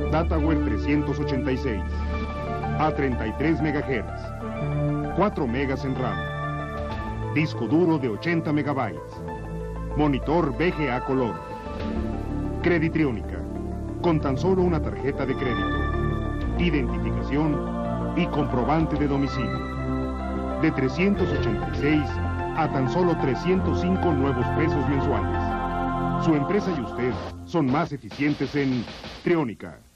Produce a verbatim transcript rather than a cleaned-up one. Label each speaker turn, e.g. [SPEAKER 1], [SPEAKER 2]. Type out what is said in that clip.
[SPEAKER 1] DataWare trescientos ochenta y seis, a treinta y tres megahertz, cuatro megas en RAM, disco duro de ochenta megabytes, monitor V G A color, Creditriónica, con tan solo una tarjeta de crédito, identificación y comprobante de domicilio, de trescientos ochenta y seis a tan solo trescientos cinco nuevos pesos mensuales. Su empresa y usted son más eficientes en Triónica.